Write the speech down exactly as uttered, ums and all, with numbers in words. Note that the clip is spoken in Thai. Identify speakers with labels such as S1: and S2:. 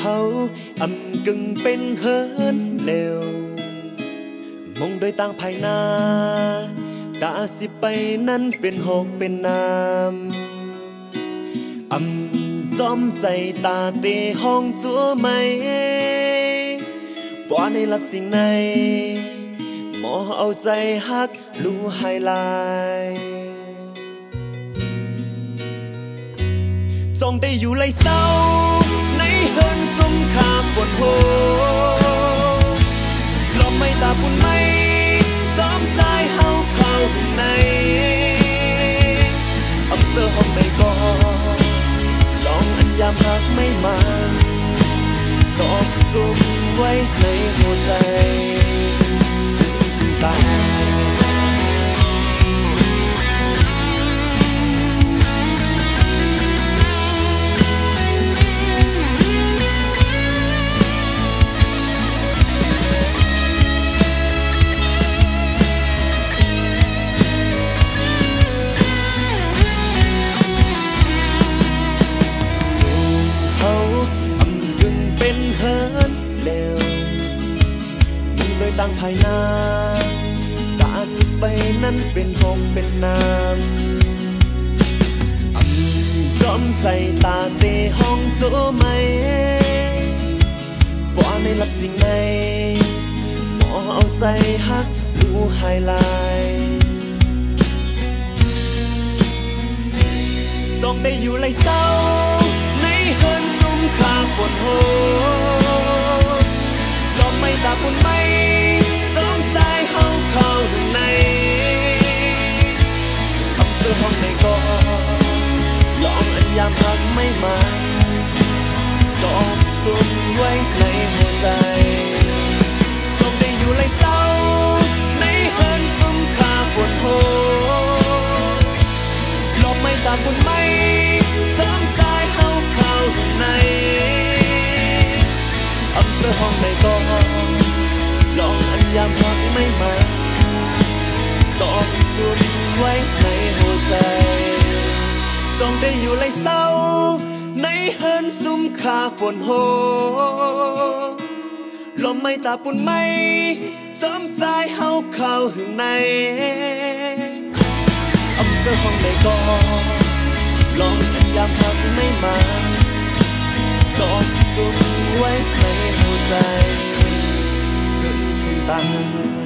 S1: าอำกึ่งเป็นเฮินเร็วมองโดยต่างภายหน้าตาสิไปนั้นเป็นหกเป็นน้ำอำจอมใจตาเตห้องจัวไม่บ่ในรับสิ่งในหมอเอาใจฮักรู้ไฮไลท์จงได้อยู่เลยเศร้าในเฮินซุ่มขาฝนโหลมไม่ตาปุ่นไม่จอมใจเฮาเข้าในอำเภอห้องไม่ก่อลองอันยามหักไม่มันตอกซุ่มไว้ในหัวใจถึงตายตั้งภายหน้าตาสิไปนั้นเป็นหงเป็นน้ำอำจอมใจตาเตห้องโจไม่บ่ในรับสิ่งในหมอเอาใจฮักดูไฮไลท์จงได้อยู่เลยเศร้าในเฮินซุ่มขาฝนโหลมไม่ตาปุ่นไม่จอมใจเฮาเข้าในอำเภอห้องในก่อลองอันยามหักไม่มันตอกซุ่มไว้ในหัวใจจงได้อยู่เลยเศร้าในเฮินซุ่มขาฝนโหลมไม่ตาปุ่นไม่จอมใจเฮาเข้าในอำเภอห้องในก่อลองอันยามหักไม่มันตอกซุ่มไว้ในหัวใจจงได้อยู่เลยเศร้าในเฮินซุ่มขาฝนโหลมไม่ตาปุ่นไม่จอมใจเฮาเข้าหึงในอำเภอห้องในก่อลองอันยามหักไม่มันตอกซุ่มไว้ในหัวใจตาย